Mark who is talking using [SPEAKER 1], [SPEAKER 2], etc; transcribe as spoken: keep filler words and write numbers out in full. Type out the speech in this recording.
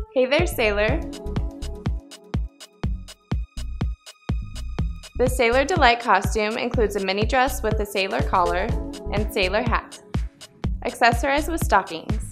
[SPEAKER 1] Hey there, sailor. The Sailor Delight costume includes a mini dress with a sailor collar and sailor hat, accessorized with stockings.